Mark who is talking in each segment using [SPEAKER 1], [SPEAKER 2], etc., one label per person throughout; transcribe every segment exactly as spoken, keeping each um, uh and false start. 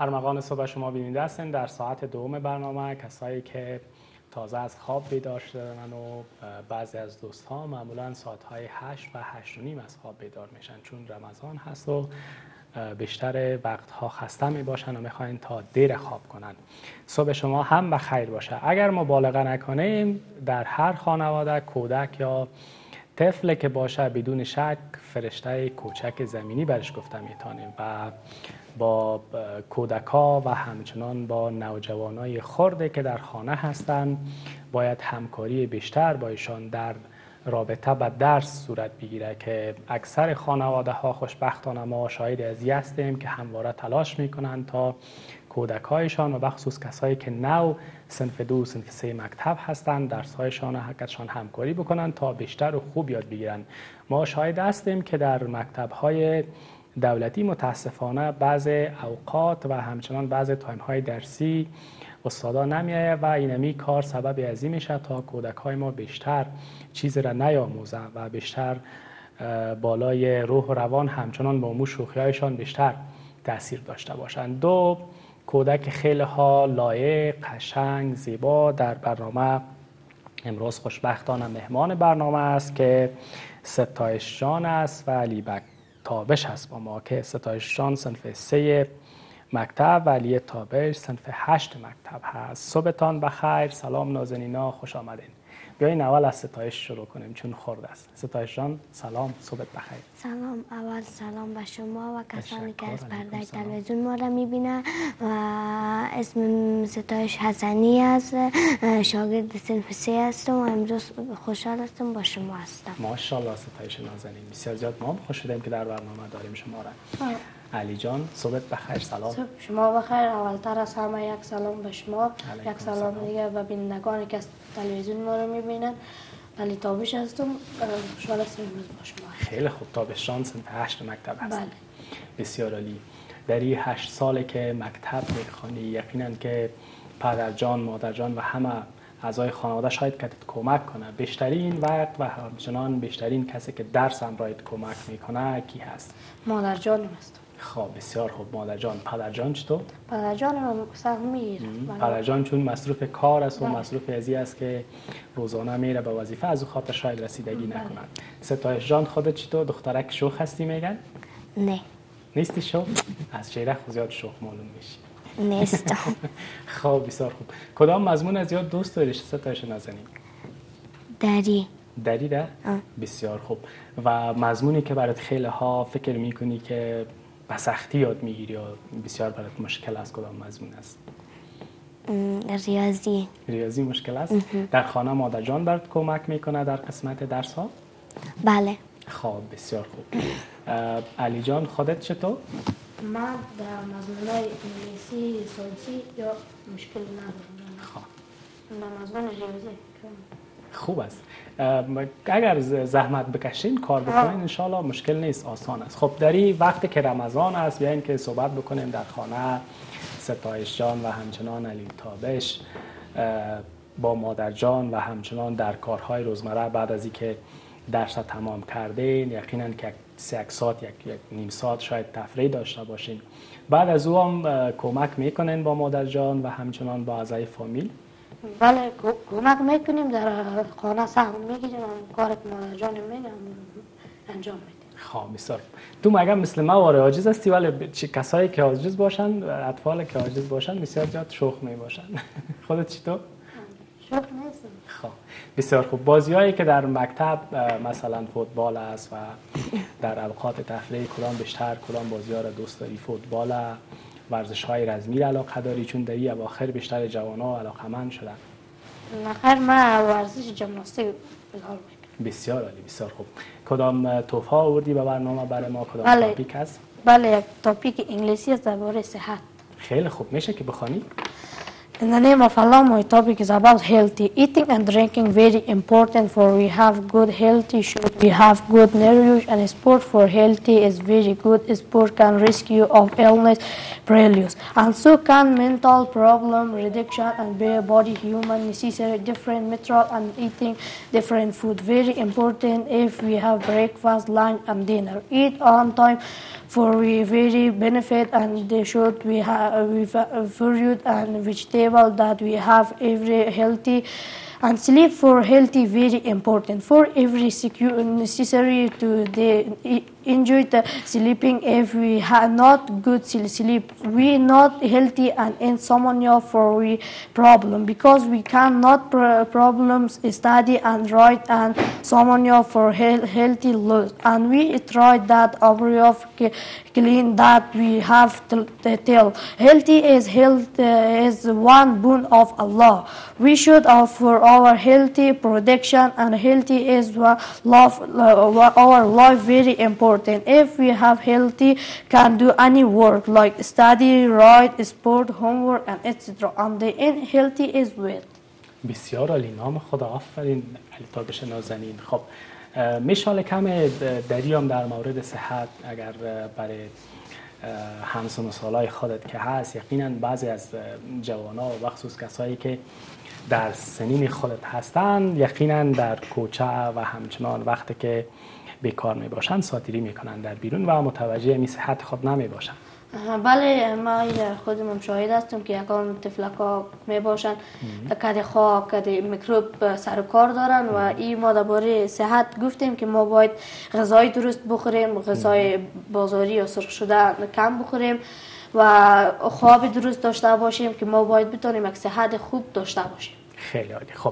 [SPEAKER 1] ارمغان صبح شما بیننده هستین در ساعت دوم برنامه. کسایی که تازه از خواب بیدار شدن و بعضی از دوستها معمولا ساعتهای هشت و هشت و نیم از خواب بیدار میشن، چون رمضان هست و بیشتر وقتها خسته می باشن و میخواین تا دیر خواب کنن. صبح شما هم بخیر باشه. اگر مبالغه نکنیم در هر خانواده کودک یا طفل که باشه بدون شک فرشته کوچک زمینی برش گفته میتونیم و با کودکا و همچنان با نوجوانای خرده که در خانه هستند باید همکاری بیشتر با ایشان در رابطه با درس صورت بگیره که اکثر خانواده ها خوشبختانه ما شاهد ازی هستیم که همواره تلاش میکنن تا کودکایشان و بخصوص کسایی که نو صنف دو صنف سه مکتب هستند درس هایشان حقیقتشان همکاری بکنن تا بیشتر و خوب یاد بگیرن. ما شاهد هستیم که در مکتب های دولتی متاسفانه بعض اوقات و همچنان بعض تایم های درسی استادا نمیایه و اینمی کار سبب ازی میشه تا کودک های ما بیشتر چیز را نیاموزن و بیشتر بالای روح و روان همچنان با امور شوخی هایشان بیشتر تاثیر داشته باشند. دو کودک خیلی ها لایق، قشنگ، زیبا در برنامه امروز خوشبختانه مهمان برنامه است که ستایش جان است و علی تابش هست با ما که ستایش جان صنف سه مکتب و علی تابش صنف هشت مکتب هست. صبحتان بخیر، سلام نازنینا، خوش آمدین. بیایین اول از ستایش شروع کنیم چون خرد است. ستایش جان سلام، صبحت بخیر.
[SPEAKER 2] سلام، اول سلام به شما و کسانی که از پرده تلویزیون ما را میبینن و اسم ستایش حسنی است، شاگرد صنف سه هستم و امروز خوشحال هستم با شما هستم.
[SPEAKER 1] ماشاءالله ستایش نازنین، بسیار زیاد ما هم خوش شدیم که در برنامه داریم شما را. علی جان صبحت بخیر، سلام.
[SPEAKER 3] صبح شما بخیر. اولتر از همه یک سلام به شما، یک سلام دیگه به بینندگانی که از تلویزیون ما رو میبینن. علی تابش هستم، خوشحال هستم امروز با شما.
[SPEAKER 1] خیلی خوب. تابش جان صنف هشت مکتب هست.
[SPEAKER 3] بله.
[SPEAKER 1] بسیار عالی. در این هشت ساله که مکتب میخوانی یقینا که پدر جان، مادر جان و همه اعضای خانواده شاید که کمک کنه. بیشترین وقت و همچنان بیشترین کسی که درس هم راید کمک میکنه کی هست؟
[SPEAKER 3] مادر جانم هست.
[SPEAKER 1] خب بسیار خوب. مادر جان. پدر جان چطور؟
[SPEAKER 3] پدر جانم سر میره.
[SPEAKER 1] پدر جان چون مصروف کار است و مصروف ازی است که روزانه میره به وظیفه، از او خاطر شاید رسیدگی نکنن. ستایش جان خودت چطور؟ دخترک شوخ هستی میگن؟
[SPEAKER 2] نه.
[SPEAKER 1] نیستی شوخ؟ از چهره زیاد شوخ معلوم میشی.
[SPEAKER 2] نیستم.
[SPEAKER 1] خب بسیار خوب. کدام مضمون از زیاد دوست داری ستایش نازنین؟
[SPEAKER 2] دری.
[SPEAKER 1] دری ده؟ بسیار خوب. و مضمونی که برات خیلی ها فکر میکنی که به سختی یاد میگیری یا بسیار برات مشکل است کدام مضمون است؟
[SPEAKER 2] ریاضی.
[SPEAKER 1] ریاضی مشکل است؟ در خانه مادر جان برات کمک میکنه در قسمت درس ها؟
[SPEAKER 2] بله.
[SPEAKER 1] خب بسیار خوب. علی جان خودت چطور؟
[SPEAKER 3] من در مضمونای انگلیسی، ساینسی یا مشکل ندارم.
[SPEAKER 1] خب.
[SPEAKER 3] در مضمون ریاضی
[SPEAKER 1] خوب است. اگر زحمت بکشین کار بکنین انشالله مشکل نیست، آسان است. خب در این وقتی که رمضان است بیاین که صحبت بکنیم در خانه ستایش جان و همچنان علی تابش با مادر جان و همچنان در کارهای روزمره بعد از اینکه درس تمام کردین یقینا که سه ساعت یک, یک نیم ساعت شاید تفریح داشته باشین. بعد از او هم کمک میکنین با مادر جان و همچنان با اعضای فامیل؟
[SPEAKER 3] بله کمک میکنیم، در خانه سهم میگیریم، کار که مادر جان میگم انجام میدیم.
[SPEAKER 1] خب بسیار. تو مگه مثل ما واره عاجز هستی ولی کسایی که عاجز باشن، اطفال که عاجز باشن بسیار زیاد شوخ می باشن. خودت چطور؟
[SPEAKER 3] شوخ نیستم.
[SPEAKER 1] خب بسیار خوب. بازیایی که در مکتب مثلا فوتبال است و در اوقات تفریح کدام بیشتر کدام بازی‌ها را دوست داری؟ فوتبال، ورزش‌های رزمی را علاقه داری چون در این اواخر بیشتر جوان‌ها علاقه‌مند شدن؟
[SPEAKER 3] نخیر من ورزش جمناستیک فعال میکنم.
[SPEAKER 1] بسیار عالی، بسیار خوب. کدام توفا آوردی به برنامه برای ما؟ کدام
[SPEAKER 3] بله.
[SPEAKER 1] تاپیک هست؟
[SPEAKER 3] بله یک تاپیک انگلیسی است درباره صحت.
[SPEAKER 1] خیلی خوب. میشه که بخوانی؟
[SPEAKER 3] In the name of Allah, my topic is about healthy. Eating and drinking very important for we have good healthy should we have good nourish and sport for healthy is very good. Sport can rescue of illness, preludes. And so can mental problem reduction and be body human necessary different material and eating different food. Very important if we have breakfast, lunch and dinner. Eat on time for we very benefit and they should we have we fruit and vegetable that we have every healthy and sleep for healthy very important for every secure necessary to the enjoy the sleeping if we have not good sleep we not healthy and insomnia for we problem because we cannot pro problems study and write and insomnia for he healthy loss and we try that every of clean that we have to tell healthy is health uh, is one boon of Allah. We should offer our healthy protection and healthy is love uh, our life very important. If we have healthy can do any work like study, write, sport, homework and et cetera. And the unhealthy is wealth.
[SPEAKER 1] بسیار عالی نام خدا آفرین علی تابش نازنین. خب میشاله کم دریام در مورد صحت اگر برای همسن و سالای خودت که هست یقینا بعضی از جوانا و بخصوص کسایی که در سنین خودت هستن یقینا در کوچه و همچنان وقتی که بیکار می باشن ساتیری میکنن در بیرون و متوجه می صحت خود نمی باشن.
[SPEAKER 3] بله ما خودم شاهد هستم که یکان طفلکا می باشن کد خواه کد میکروب سر و کار دارن و این ما درباره صحت گفتیم که ما باید غذای درست بخوریم غذای بازاری یا سرخ شده کم بخوریم و خواب درست داشته باشیم که ما باید بتونیم یک صحت خوب داشته باشیم.
[SPEAKER 1] خیلی عالی. خب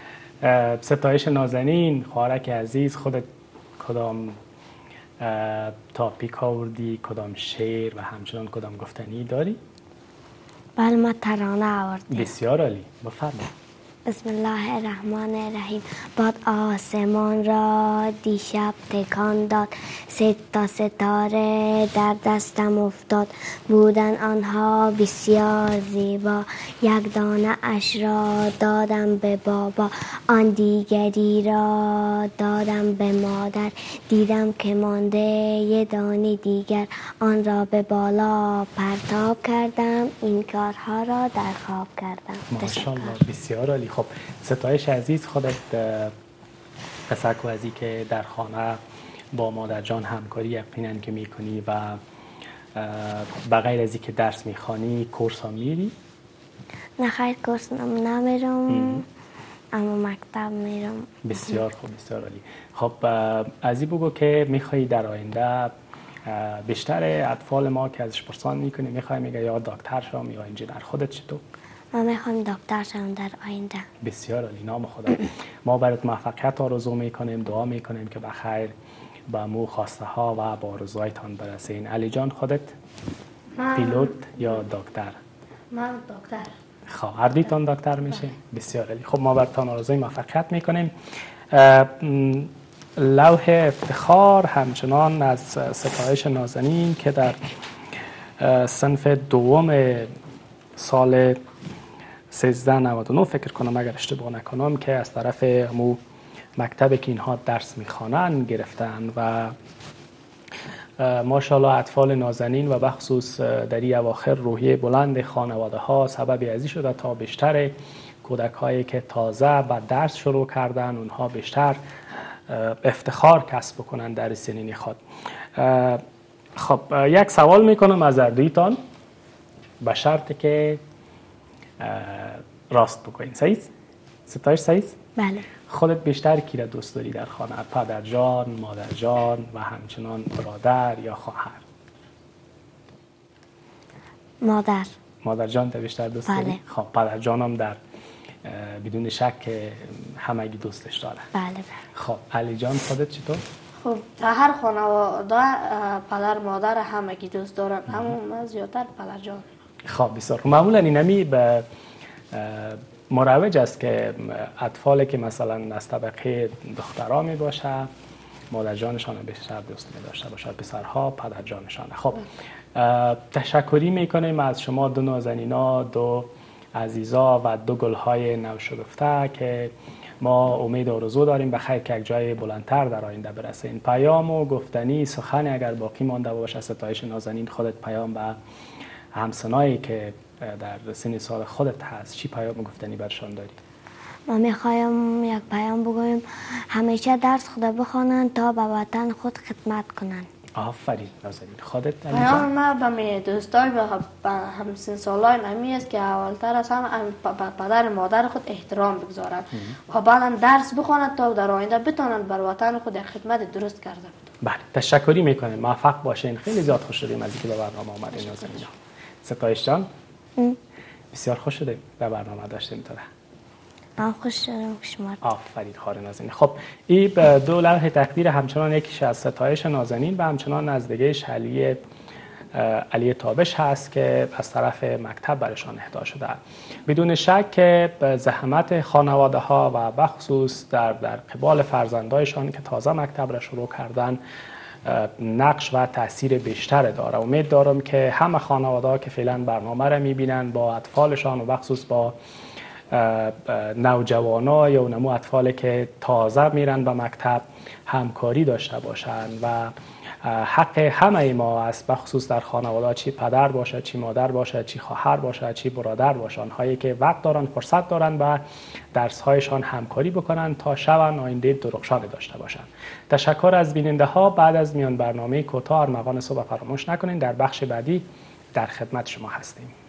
[SPEAKER 1] ستایش نازنین خواهرک عزیز خودت کدام تاپیک آوردی کدام شعر و همچنان کدام گفتنی داری؟
[SPEAKER 2] بله ما ترانه آوردیم.
[SPEAKER 1] بسیار عالی بفرمایید.
[SPEAKER 2] بسم الله الرحمن الرحیم. باد آسمان را دیشب تکان داد سه تا ستاره در دستم افتاد بودن آنها بسیار زیبا یک دانه اش را دادم به بابا آن دیگری را دادم به مادر دیدم که مانده یه دانه دیگر آن را به بالا پرتاب کردم این کارها را در خواب کردم.
[SPEAKER 1] ماشاءالله بسیار عالی. خب ستایش عزیز خودت پسرکو ازی که در خانه با مادر جان همکاری یقینا که میکنی و بغیر ازی که درس میخوانی کورس ها میری؟
[SPEAKER 2] نه خیر کورس نمیرم اما مکتب میرم.
[SPEAKER 1] بسیار خوب بسیار عالی. خب ازی بگو که میخوایی در آینده بیشتر اطفال ما که ازش پرسان میکنی میخوای میگه یا دکتر شم یا انجینر خودت چطور؟
[SPEAKER 2] ما میخوایم دکتر شم در آینده.
[SPEAKER 1] بسیار عالی نام خدا. ما برات موفقیت آرزو میکنیم دعا میکنیم که بخیر با مو خواسته ها و با آرزوهایتان برسین. علی جان خودت پیلوت یا دکتر؟
[SPEAKER 3] من دکتر.
[SPEAKER 1] خب هر دویتان دکتر میشه؟ بسیار عالی. خب ما براتان آرزوی موفقیت میکنیم. لوح افتخار همچنان از ستایش نازنین که در صنف دوم سال سیزده نود و نه فکر کنم اگر اشتباه نکنم که از طرف مو مکتب که اینها درس میخوانن گرفتن و ماشاءالله اطفال نازنین و بخصوص در این اواخر روحیه بلند خانواده ها سبب ازی شده تا بیشتر کودک هایی که تازه با درس شروع کردن اونها بیشتر افتخار کسب بکنن در سنین خود. خب یک سوال میکنم از اردویتان به شرط که راست بکنین. صحیح؟ ستایش صحیح؟
[SPEAKER 2] بله.
[SPEAKER 1] خودت بیشتر کی را دوست داری در خانه؟ پدر جان، مادر جان و همچنان برادر یا خواهر؟
[SPEAKER 2] مادر.
[SPEAKER 1] مادر جان تا بیشتر دوست
[SPEAKER 2] بله.
[SPEAKER 1] داری؟ خب پدر جانم در بدون شک همگی دوستش داره.
[SPEAKER 2] بله بله.
[SPEAKER 1] خب علی جان خودت چطور؟
[SPEAKER 3] خب در هر خانواده پدر مادر همگی دوست دارن اما من زیادتر پدر جان.
[SPEAKER 1] خب بسیار معمولا اینمی به مروج است که اطفالی که مثلا از طبقه دخترها می باشه مادر جانشان بیشتر دوست می داشته باشه پسرها پدر جانشان. خب تشکری میکنیم از شما دو نازنینا دو عزیزا و دو گل‌های نوشکفته که ما امید و آرزو داریم به خیر که یک جای بلندتر در آینده برسه. این پیام و گفتنی سخن اگر باقی مانده باشه، ستایش نازنین، خودت پیام به همسنایی که در سن سال خودت هست، چی پیام گفتنی برشان داری؟
[SPEAKER 2] ما میخوایم یک پیام بگویم همیشه درس خود بخوانند تا به وطن خود خدمت کنند.
[SPEAKER 1] آفرین نازنین. خودت
[SPEAKER 3] پیام ما به می دوستای به همسن سالای نمی است که اولتر از همه پدر مادر خود احترام بگذارند و بعدا درس بخوانند تا در آینده بتوانند بر وطن خود خدمت درست کرده بود.
[SPEAKER 1] بله، تشکری میکنیم. موفق باشین. خیلی زیاد خوش شدیم از اینکه به برنامه آمدین نازنین. ستایش جان بسیار خوش شدیم به برنامه داشتیم تو.
[SPEAKER 2] من خوش شدم که شما.
[SPEAKER 1] آفرین خار نازنین. خب این دو لوح تقدیر همچنان یکیش از ستایش نازنین و همچنان نزدیکش علی علی تابش هست که از طرف مکتب برشان اهدا شده. بدون شک که زحمت خانواده ها و بخصوص در در قبال فرزندایشان که تازه مکتب را شروع کردن نقش و تاثیر بیشتر داره. امید دارم که همه خانواده ها که فعلا برنامه را میبینن با اطفالشان و بخصوص با نوجوانا یا نمو اطفالی که تازه میرن به مکتب همکاری داشته باشن و حق همه ما است، بخصوص در خانواده، چی پدر باشه، چی مادر باشه، چی خواهر باشه، چی برادر باشه، آنهایی که وقت دارن، فرصت دارن و درس‌هایشان همکاری بکنن تا شبن آینده درخشان داشته باشن. تشکر از بیننده ها. بعد از میان برنامه کوتاه ارمغان صبح فراموش نکنین، در بخش بعدی در خدمت شما هستیم.